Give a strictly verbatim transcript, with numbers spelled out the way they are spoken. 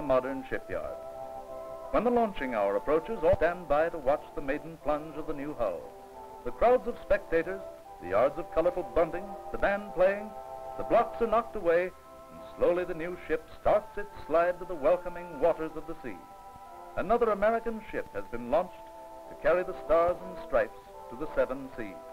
modern shipyard. When the launching hour approaches, all stand by to watch the maiden plunge of the new hull. The crowds of spectators, the yards of colorful bunting, the band playing, the blocks are knocked away, and slowly the new ship starts its slide to the welcoming waters of the sea. Another American ship has been launched to carry the stars and stripes to the seven seas.